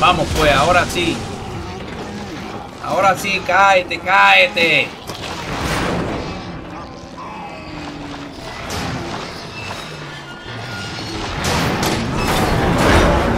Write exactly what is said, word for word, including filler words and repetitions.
Vamos pues, ahora sí. Ahora sí, cáete, cáete.